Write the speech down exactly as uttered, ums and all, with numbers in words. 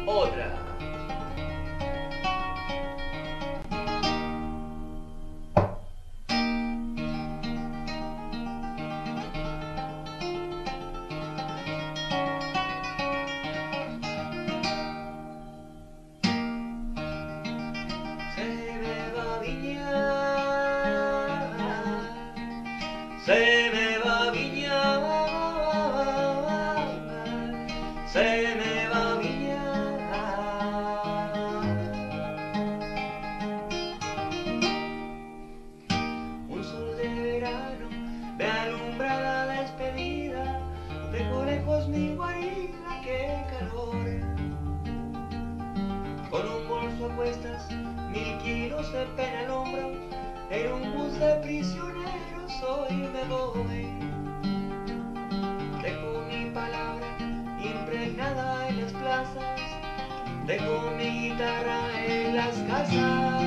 otra. Se me va Viña, se me va Viña. Un sol de verano me alumbra la despedida, dejo lejos mi guarida, qué calor. Con un bolso a cuestas, mil kilos de pena al hombro, en un bus de prisioneros hoy me voy. Dejo mi palabra impregnada en las plazas, dejo mi guitarra en las casas.